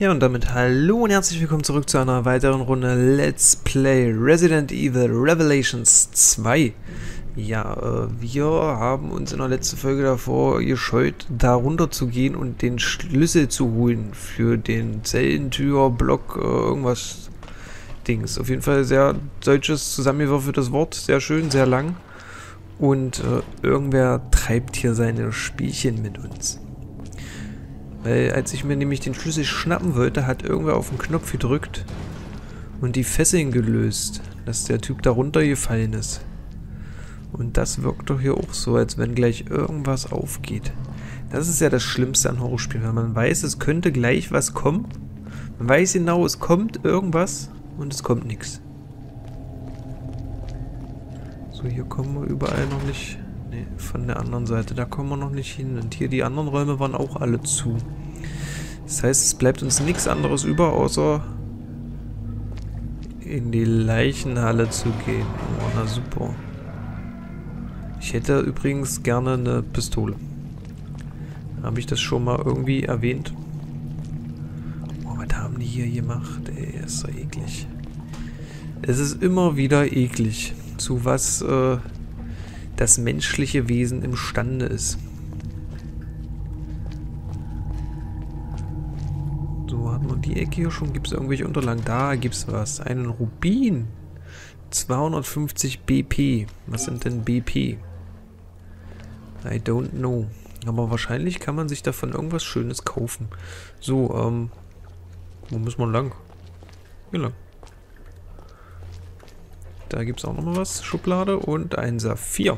Ja, und damit hallo und herzlich willkommen zurück zu einer weiteren Runde Let's Play Resident Evil Revelations 2. Ja, wir haben uns in der letzten Folge davor gescheut, da runter zu gehen und den Schlüssel zu holen für den Zellentür-Block, irgendwas Dings. Auf jeden Fall sehr deutsches zusammengewürfeltes Wort, sehr schön, sehr lang. Und irgendwer treibt hier seine Spielchen mit uns. Weil als ich mir nämlich den Schlüssel schnappen wollte, hat irgendwer auf den Knopf gedrückt und die Fesseln gelöst, dass der Typ da runtergefallen ist. Und das wirkt doch hier auch so, als wenn gleich irgendwas aufgeht. Das ist ja das Schlimmste an Horrorspielen, weil man weiß, es könnte gleich was kommen. Man weiß genau, es kommt irgendwas und es kommt nichts. So, hier kommen wir überall noch nicht... Ne, von der anderen Seite, da kommen wir noch nicht hin. Und hier die anderen Räume waren auch alle zu. Das heißt, es bleibt uns nichts anderes über, außer in die Leichenhalle zu gehen. Oh, na super. Ich hätte übrigens gerne eine Pistole. Habe ich das schon mal irgendwie erwähnt? Oh, was haben die hier gemacht? Ey, ist so eklig. Es ist immer wieder eklig, zu was das menschliche Wesen imstande ist. So, hat man die Ecke hier schon? Gibt es irgendwelche Unterlagen? Da gibt es was. Einen Rubin. 250 BP. Was sind denn BP? I don't know. Aber wahrscheinlich kann man sich davon irgendwas Schönes kaufen. So, wo muss man lang? Hier lang. Da gibt es auch nochmal was. Schublade und ein Saphir.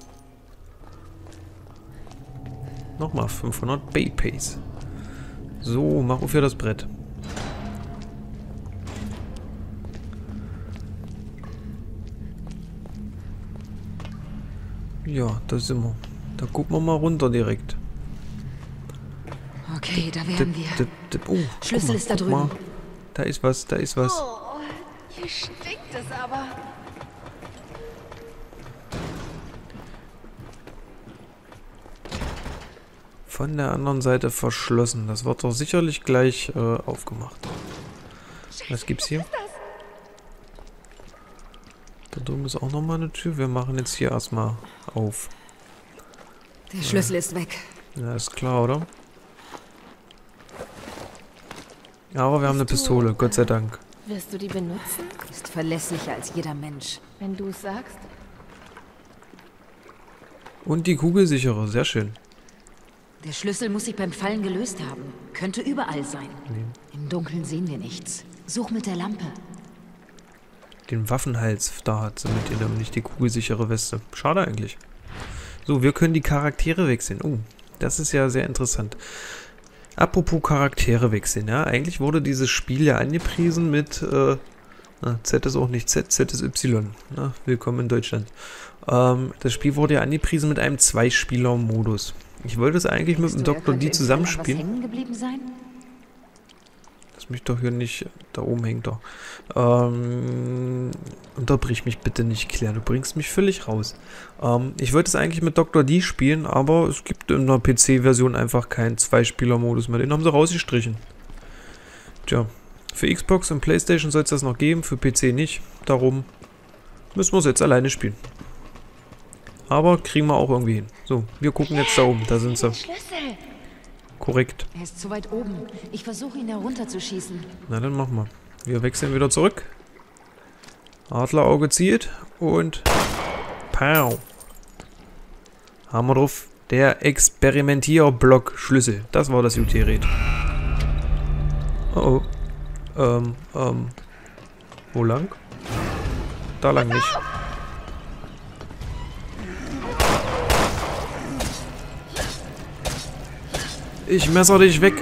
Nochmal 500 BPs. So, mach auf hier das Brett. Ja, da sind wir. Da gucken wir mal runter direkt. Okay, da wären wir. Oh, Schlüssel ist da drüben. Mal. Da ist was, da ist was. Oh, hier stinkt es aber. Von der anderen Seite verschlossen. Das wird doch sicherlich gleich aufgemacht. Was gibt's hier? Da drüben ist auch nochmal eine Tür. Wir machen jetzt hier erstmal auf. Der Schlüssel ist weg. Ja, ist klar, oder? Aber wir haben eine Pistole, Gott sei Dank. Wirst du die benutzen? Ist verlässlicher als jeder Mensch. Wenn du es sagst. Und die Kugelsichere, sehr schön. Der Schlüssel muss sich beim Fallen gelöst haben. Könnte überall sein. Nee. Im Dunkeln sehen wir nichts. Such mit der Lampe. Den Waffenhals, da hat sie mit ihr nicht die kugelsichere Weste. Schade eigentlich. So, wir können die Charaktere wechseln. Oh, das ist ja sehr interessant. Apropos Charaktere wechseln, ja. Eigentlich wurde dieses Spiel ja angepriesen mit, Z ist auch nicht Z, Z ist Y. Na, willkommen in Deutschland. Das Spiel wurde ja angepriesen mit einem 2-Spieler-Modus. Ich wollte es eigentlich mit dem Dr. D zusammenspielen. Hängen geblieben sein? Lass mich doch hier nicht... Da oben hängt doch. Unterbrich mich bitte nicht, Claire. Du bringst mich völlig raus. Ich wollte es eigentlich mit Dr. D spielen, aber es gibt in der PC-Version einfach keinen 2-Spieler-Modus mehr. Den haben sie rausgestrichen. Tja, für Xbox und PlayStation soll es das noch geben, für PC nicht. Darum müssen wir es jetzt alleine spielen. Aber kriegen wir auch irgendwie hin. So, wir gucken jetzt da oben. Da sind sie. Schlüssel. Korrekt. Er ist zu weit oben. Ich versuche ihn herunterzuschießen. Na, dann machen wir. Wir wechseln wieder zurück. Adlerauge zielt. Und... Pow. Haben wir drauf. Der Experimentierblock-Schlüssel. Das war das UT-Gerät. Oh oh. Wo lang? Da lang nicht. Ich messer dich weg.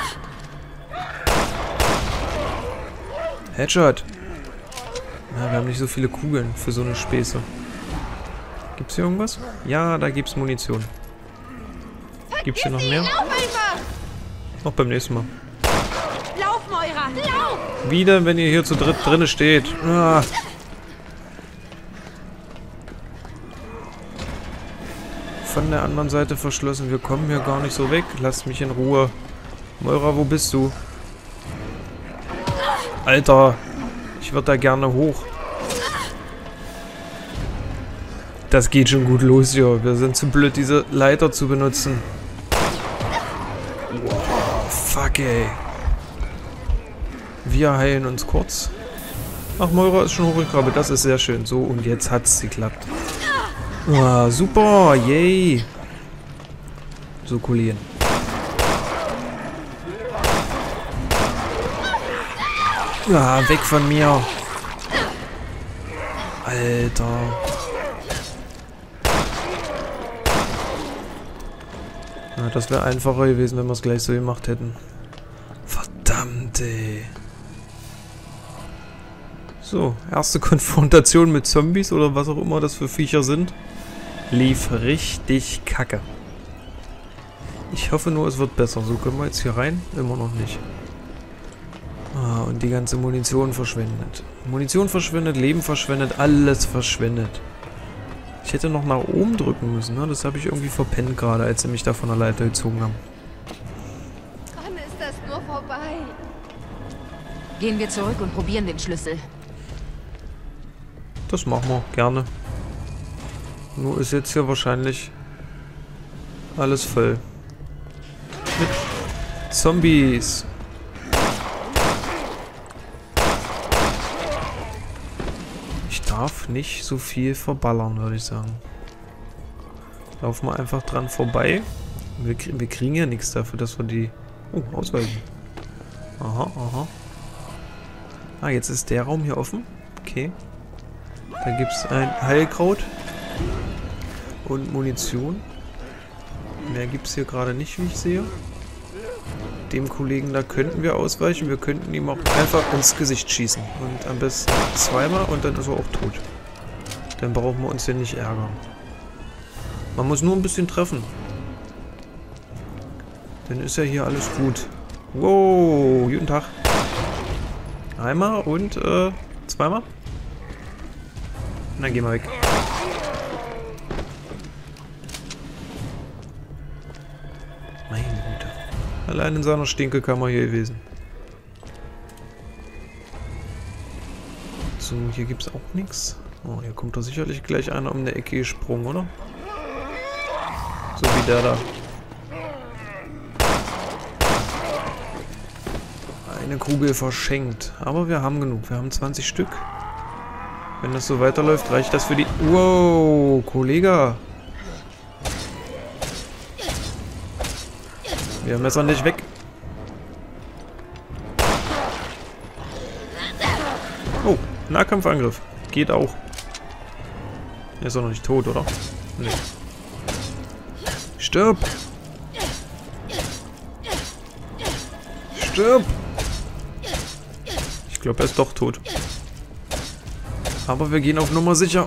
Headshot. Na, wir haben nicht so viele Kugeln für so eine Späße. Gibt's hier irgendwas? Ja, da gibt's Munition. Gibt's hier noch mehr? Lauf einfach! Noch beim nächsten Mal. Lauf, Moira! Lauf! Wieder, wenn ihr hier zu dritt drinne steht. Ah. Von der anderen Seite verschlossen. Wir kommen hier gar nicht so weg. Lasst mich in Ruhe. Moira, wo bist du? Alter, ich würde da gerne hoch. Das geht schon gut los hier. Wir sind zu blöd, diese Leiter zu benutzen. Wow, fuck ey. Wir heilen uns kurz. Ach, Moira ist schon hochgekrabbelt. Das ist sehr schön. So, und jetzt hat's geklappt. Ah, super, yay. So, Kollegen. Ja, weg von mir. Alter. Ja, das wäre einfacher gewesen, wenn wir es gleich so gemacht hätten. Verdammt, ey. So, erste Konfrontation mit Zombies oder was auch immer das für Viecher sind. Lief richtig kacke. Ich hoffe nur, es wird besser. So, können wir jetzt hier rein? Immer noch nicht. Ah, und die ganze Munition verschwendet. Munition verschwendet, Leben verschwendet, alles verschwendet. Ich hätte noch nach oben drücken müssen, ne? Das habe ich irgendwie verpennt gerade, als sie mich da von der Leiter gezogen haben. Wann ist das nur vorbei? Gehen wir zurück und probieren den Schlüssel. Das machen wir, gerne. Nur ist jetzt hier wahrscheinlich alles voll. Mit Zombies. Ich darf nicht so viel verballern, würde ich sagen. Laufen wir einfach dran vorbei. Wir kriegen ja nichts dafür, dass wir die... Oh, ausweichen. Aha, aha. Ah, jetzt ist der Raum hier offen. Okay. Da gibt es ein Heilkraut. Und Munition. Mehr gibt es hier gerade nicht, wie ich sehe. Dem Kollegen da könnten wir ausweichen. Wir könnten ihm auch einfach ins Gesicht schießen. Und am besten zweimal und dann ist er auch tot. Dann brauchen wir uns hier nicht ärgern. Man muss nur ein bisschen treffen. Dann ist ja hier alles gut. Wow, guten Tag. Einmal und zweimal. Dann gehen wir weg. Meine Güte. Allein in seiner Stinkekammer hier gewesen. So, hier gibt es auch nichts. Oh, hier kommt doch sicherlich gleich einer um eine Ecke gesprungen, oder? So wie der da. Eine Kugel verschenkt. Aber wir haben genug. Wir haben 20 Stück. Wenn das so weiterläuft, reicht das für die... Wow, Kollege. Wir messern dich weg. Oh, Nahkampfangriff. Geht auch. Er ist doch noch nicht tot, oder? Nee. Stirb! Stirb! Ich glaube, er ist doch tot. Aber wir gehen auf Nummer sicher.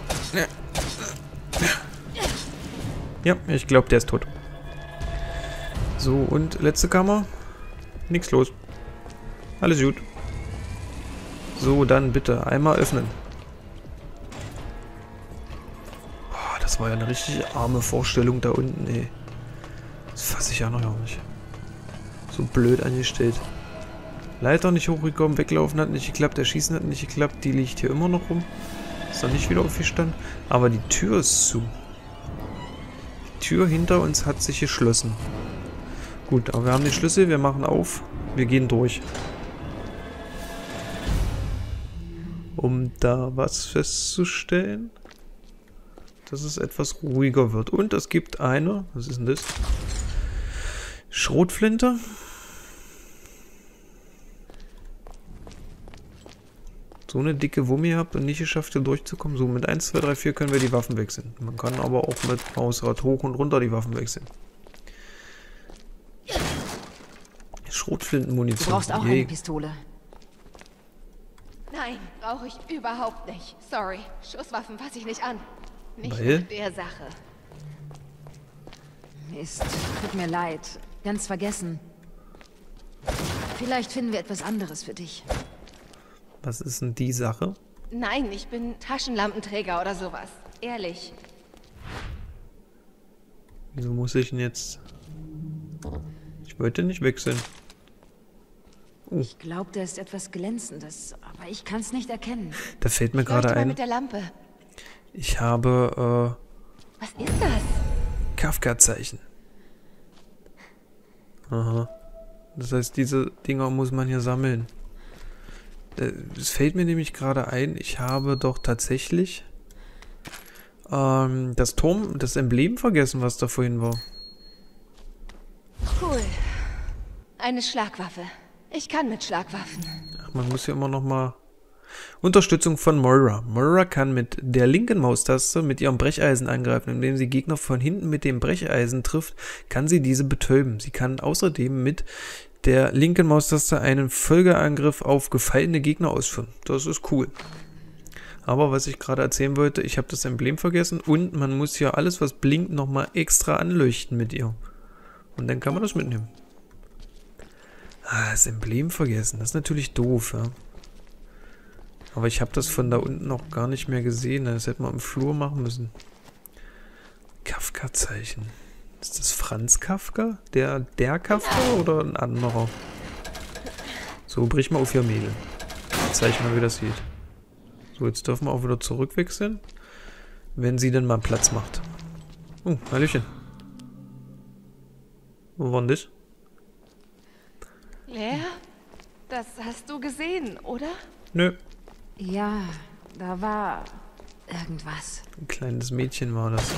Ja, ich glaube, der ist tot. So, und letzte Kammer. Nichts los. Alles gut. So, dann bitte einmal öffnen. Oh, das war ja eine richtig arme Vorstellung da unten, ey. Das fasse ich ja noch nicht. So blöd angestellt. Leiter nicht hochgekommen, weglaufen hat nicht geklappt, erschießen hat nicht geklappt. Die liegt hier immer noch rum. Ist noch nicht wieder aufgestanden. Aber die Tür ist zu. Die Tür hinter uns hat sich geschlossen. Gut, aber wir haben den Schlüssel, wir machen auf. Wir gehen durch. Um da was festzustellen, dass es etwas ruhiger wird. Und es gibt eine, was ist denn das? Schrotflinte. So eine dicke Wumme habt und nicht geschafft, hier durchzukommen. So, mit 1, 2, 3, 4 können wir die Waffen wechseln. Man kann aber auch mit Mausrad hoch und runter die Waffen wechseln. Schrotflintenmunition. Du brauchst auch eine Pistole. Nein, brauche ich überhaupt nicht. Sorry, Schusswaffen fasse ich nicht an. Nicht Weil? nach der Sache. Mist, tut mir leid. Ganz vergessen. Vielleicht finden wir etwas anderes für dich. Was ist denn die Sache? Nein, ich bin Taschenlampenträger oder sowas. Ehrlich. Wieso muss ich denn jetzt... Ich wollte nicht wechseln. Ich glaube, da ist etwas Glänzendes, aber ich kann es nicht erkennen. Da fällt mir gerade Leuchte mal ein, mit der Lampe. ich habe Was ist das? Kafka-Zeichen. Aha. Das heißt, diese Dinger muss man hier sammeln. Es fällt mir nämlich gerade ein, ich habe doch tatsächlich das Emblem vergessen, was da vorhin war. Cool. Eine Schlagwaffe. Ich kann mit Schlagwaffen. Ach, man muss ja immer noch mal... Unterstützung von Moira. Moira kann mit der linken Maustaste mit ihrem Brecheisen angreifen. Indem sie Gegner von hinten mit dem Brecheisen trifft, kann sie diese betäuben. Sie kann außerdem mit der linken Maustaste einen Folgeangriff auf gefallene Gegner ausführen. Das ist cool. Aber was ich gerade erzählen wollte, ich habe das Emblem vergessen und man muss ja alles, was blinkt, nochmal extra anleuchten mit ihr. Und dann kann man das mitnehmen. Ah, das Emblem vergessen. Das ist natürlich doof, ja. Aber ich habe das von da unten noch gar nicht mehr gesehen. Das hätte man im Flur machen müssen. Kafka-Zeichen. Ist das Franz Kafka? Der Kafka oder ein anderer? So, brich mal auf ihr Mädel. Zeig mal, wie das sieht. So, jetzt dürfen wir auch wieder zurückwechseln. Wenn sie denn mal Platz macht. Oh, Hallöchen. Wo war denn das? Lea? Das hast du gesehen, oder? Nö. Ja, da war irgendwas. Ein kleines Mädchen war das.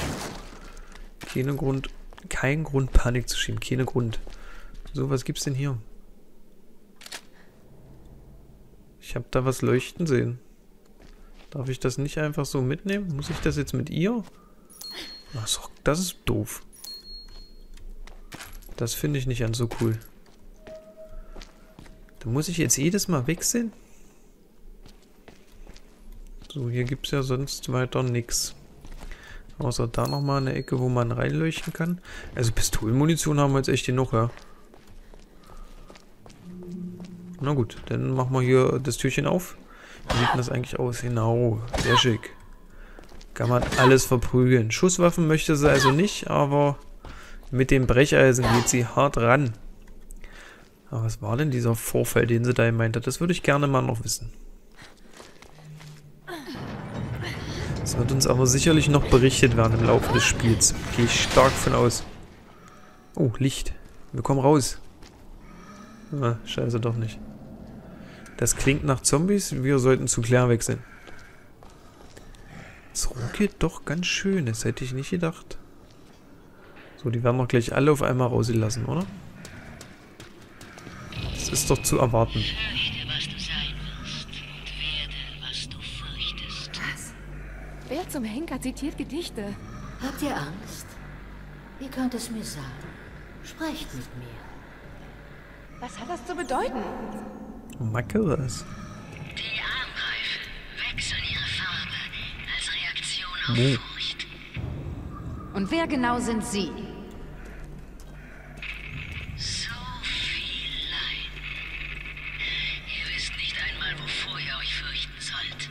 Kein Grund Panik zu schieben. Kein Grund. So, was gibt's denn hier? Ich habe da was leuchten sehen. Darf ich das nicht einfach so mitnehmen? Muss ich das jetzt mit ihr? Ach so, das ist doof. Das finde ich nicht ganz so cool. Da muss ich jetzt jedes Mal wechseln? So, hier gibt es ja sonst weiter nichts. Außer da nochmal eine Ecke, wo man reinleuchten kann. Also Pistolenmunition haben wir jetzt echt genug, ja. Na gut, dann machen wir hier das Türchen auf. Wie sieht denn das eigentlich aus? Genau, sehr schick. Kann man alles verprügeln. Schusswaffen möchte sie also nicht, aber mit dem Brecheisen geht sie hart ran. Aber was war denn dieser Vorfall, den sie da gemeint hat? Das würde ich gerne mal noch wissen. Das wird uns aber sicherlich noch berichtet werden im Laufe des Spiels. Gehe ich stark von aus. Oh, Licht. Wir kommen raus. Ah, scheiße, doch nicht. Das klingt nach Zombies. Wir sollten zu Claire wechseln. Es ruckelt doch ganz schön. Das hätte ich nicht gedacht. So, die werden doch gleich alle auf einmal rausgelassen, oder? Das ist doch zu erwarten. Wer zum Henker zitiert Gedichte? Habt ihr Angst? Ihr könnt es mir sagen. Sprecht mit mir. Was hat das zu bedeuten? Mackeres. Die Armreifen wechseln ihre Farbe als Reaktion auf Furcht. Und wer genau sind Sie? So viel Leid. Ihr wisst nicht einmal, wovor ihr euch fürchten sollt.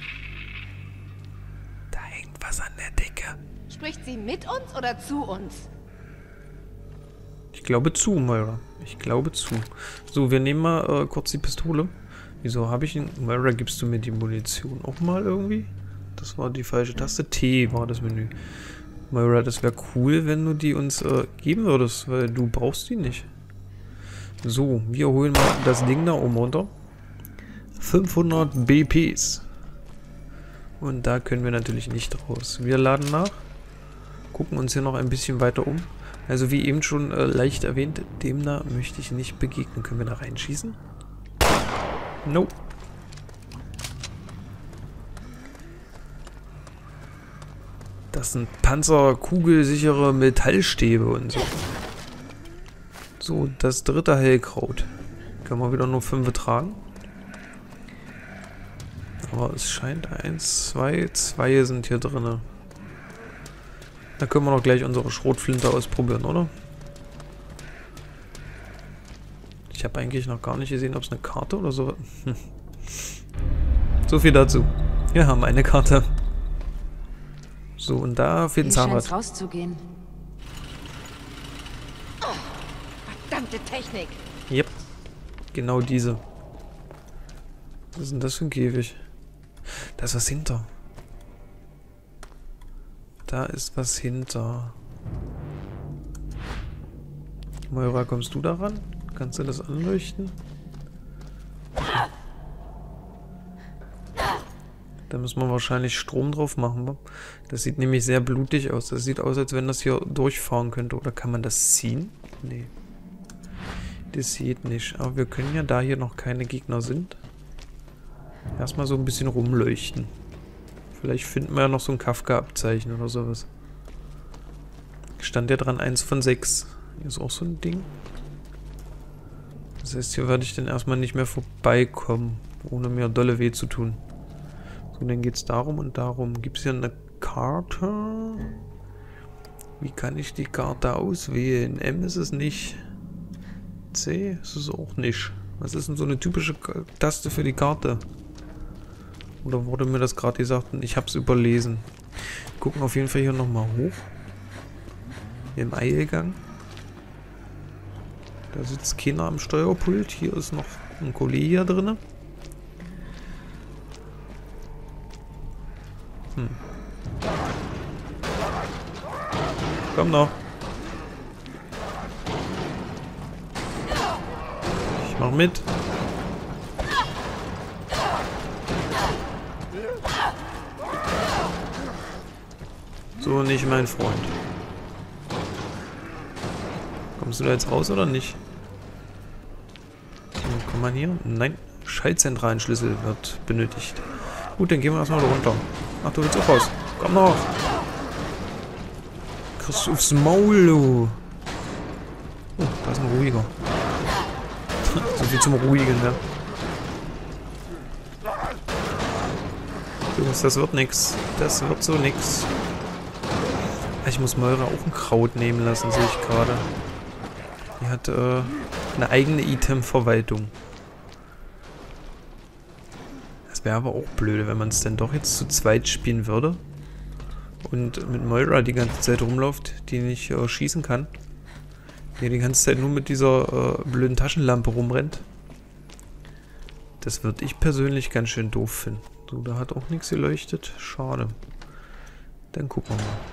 Da hängt was an der Decke. Spricht sie mit uns oder zu uns? Ich glaube zu, Moira. Ich glaube zu. So, wir nehmen mal kurz die Pistole. Wieso habe ich ihn? Moira, gibst du mir die Munition auch mal irgendwie? Das war die falsche Taste. T war das Menü. Moira, das wäre cool, wenn du die uns geben würdest, weil du brauchst die nicht. So, wir holen mal das Ding da oben runter. 500 BPs. Und da können wir natürlich nicht raus. Wir laden nach. Gucken uns hier noch ein bisschen weiter um. Also wie eben schon leicht erwähnt, dem da möchte ich nicht begegnen. Können wir da reinschießen? Nope. Das sind panzerkugelsichere Metallstäbe und so. So, das dritte Heilkraut. Können wir wieder nur 5 tragen. Aber es scheint 1, 2 sind hier drin. Da können wir doch gleich unsere Schrotflinte ausprobieren, oder? Ich habe eigentlich noch gar nicht gesehen, ob es eine Karte oder so... So viel dazu. Wir haben eine Karte. So, und da fehlt ein Hier scheint's Zahnrad. rauszugehen. Verdammte Technik. Yep. Genau diese. Was ist denn das für ein Käfig? Da ist was hinter. Da ist was hinter. Moira, kommst du da ran? Kannst du das anleuchten? Da müssen wir wahrscheinlich Strom drauf machen. Das sieht nämlich sehr blutig aus. Das sieht aus, als wenn das hier durchfahren könnte. Oder kann man das ziehen? Nee. Das sieht nicht. Aber wir können ja, da hier noch keine Gegner sind, erstmal so ein bisschen rumleuchten. Vielleicht finden wir ja noch so ein Kafka-Abzeichen oder sowas. Stand ja dran 1 von 6. Hier ist auch so ein Ding. Das heißt, hier werde ich dann erstmal nicht mehr vorbeikommen, ohne mir dolle weh zu tun. So, dann geht es darum und darum. Gibt es hier eine Karte? Wie kann ich die Karte auswählen? M ist es nicht. C ist es auch nicht. Was ist denn so eine typische Taste für die Karte? Oder wurde mir das gerade gesagt und ich habe es überlesen? Gucken auf jeden Fall hier nochmal hoch. Im Eilgang. Da sitzt keiner am Steuerpult. Hier ist noch ein Kollege drin. Komm noch. Ich mach mit. So nicht, mein Freund. Kommst du da jetzt raus oder nicht? So, kann man hier? Nein. Schaltzentralen Schlüssel wird benötigt. Gut, dann gehen wir erstmal runter. Ach, du willst auch raus. Komm noch. Kriegst du aufs Maul, du. Oh, da ist ein ruhiger. So viel zum Ruhigen, ne? Jungs, das wird nix. Das wird so nix. Ich muss Moira auch ein Kraut nehmen lassen, sehe ich gerade. Die hat eine eigene Item-Verwaltung. Das wäre aber auch blöde, wenn man es denn doch jetzt zu zweit spielen würde. Und mit Moira die ganze Zeit rumläuft, die nicht schießen kann. Die die ganze Zeit nur mit dieser blöden Taschenlampe rumrennt. Das würde ich persönlich ganz schön doof finden. So, da hat auch nichts geleuchtet. Schade. Dann gucken wir mal.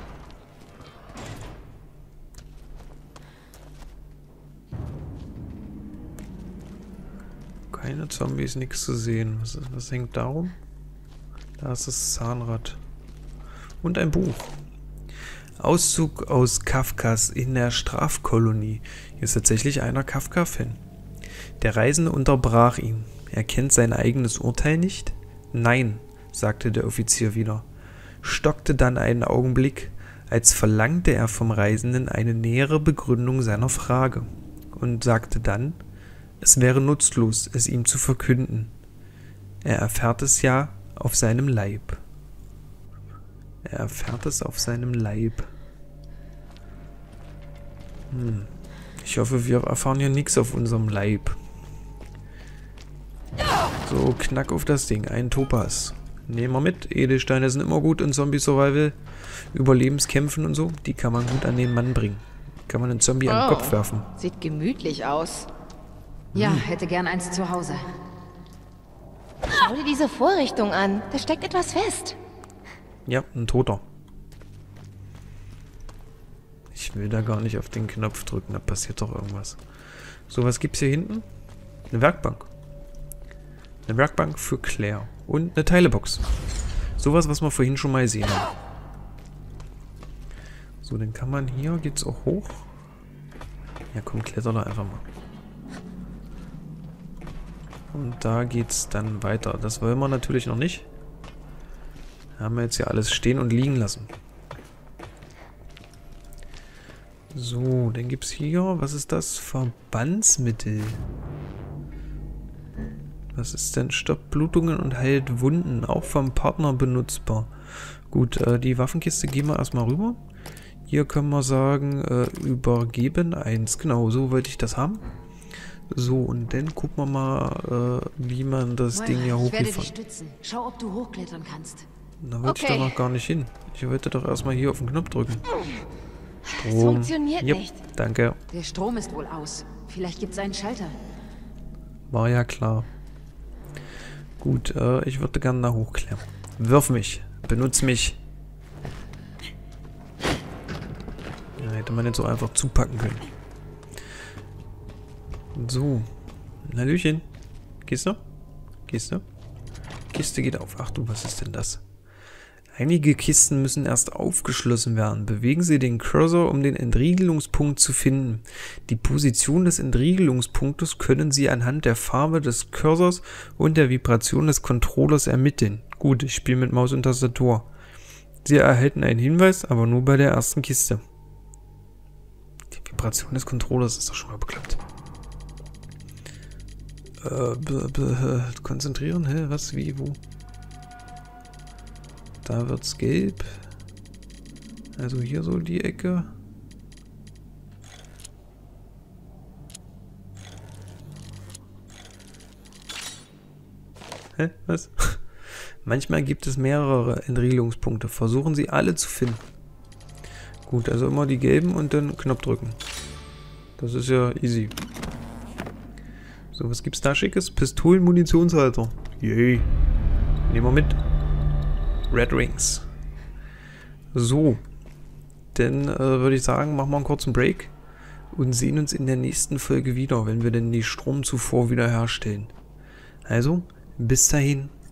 Keine Zombies, nichts zu sehen. Was hängt da rum? Da ist das Zahnrad. Und ein Buch. Auszug aus Kafkas in der Strafkolonie. Hier ist tatsächlich einer Kafka-Fan. Der Reisende unterbrach ihn. Er kennt sein eigenes Urteil nicht? Nein, sagte der Offizier wieder, stockte dann einen Augenblick, als verlangte er vom Reisenden eine nähere Begründung seiner Frage und sagte dann, es wäre nutzlos, es ihm zu verkünden. Er erfährt es ja auf seinem Leib. Er erfährt es auf seinem Leib. Ich hoffe, wir erfahren hier nichts auf unserem Leib. So, knack auf das Ding. Ein Topaz. Nehmen wir mit. Edelsteine sind immer gut in Zombie-Survival. Überlebenskämpfen und so. Die kann man gut an den Mann bringen. Kann man einen Zombie an den Kopf werfen. Sieht gemütlich aus. Ja, hätte gern eins zu Hause. Schau dir diese Vorrichtung an. Da steckt etwas fest. Ja, ein Toter. Ich will da gar nicht auf den Knopf drücken. Da passiert doch irgendwas. So, was gibt's hier hinten? Eine Werkbank. Eine Werkbank für Claire. Und eine Teilebox. Sowas, was wir vorhin schon mal gesehen haben. So, dann kann man hier, geht's auch hoch. Ja, komm, kletter da einfach mal. Und da geht's dann weiter. Das wollen wir natürlich noch nicht. Haben wir jetzt hier alles stehen und liegen lassen. So, dann gibt's hier, was ist das? Verbandsmittel. Was ist denn? Stoppt Blutungen und heilt Wunden. Auch vom Partner benutzbar. Gut, die Waffenkiste gehen wir erstmal rüber. Hier können wir sagen, übergeben 1. Genau, so wollte ich das haben. So, und dann gucken wir mal, wie man das Ding hier hochgefahren. Ich werde dich stützen. Schau, ob du hochklettern kannst. Da wollte ich doch noch gar nicht hin. Ich wollte doch erstmal hier auf den Knopf drücken. Es funktioniert nicht. Danke. Der Strom ist wohl aus. Vielleicht gibt es einen Schalter. War ja klar. Gut, ich würde gerne da hochklären. Wirf mich. Benutz mich. Ja, hätte man jetzt so einfach zupacken können. So. Hallöchen. Gehst du? Gehst du? Kiste geht auf. Ach du, was ist denn das? Einige Kisten müssen erst aufgeschlossen werden. Bewegen Sie den Cursor, um den Entriegelungspunkt zu finden. Die Position des Entriegelungspunktes können Sie anhand der Farbe des Cursors und der Vibration des Controllers ermitteln. Gut, ich spiele mit Maus und Tastatur. Sie erhalten einen Hinweis, aber nur bei der ersten Kiste. Die Vibration des Controllers ist doch schon mal bekloppt. Konzentrieren? Hä? Was? Wie? Wo? Da wird's gelb. Also hier so die Ecke. Hä? Was? Manchmal gibt es mehrere Entriegelungspunkte. Versuchen Sie alle zu finden. Gut, also immer die gelben und dann Knopf drücken. Das ist ja easy. So, was gibt's da Schickes? Pistolen-Munitionshalter. Yay. Nehmen wir mit. Red Rings. So. Dann würde ich sagen, machen wir einen kurzen Break und sehen uns in der nächsten Folge wieder, wenn wir denn die Stromzufuhr wiederherstellen. Also, bis dahin.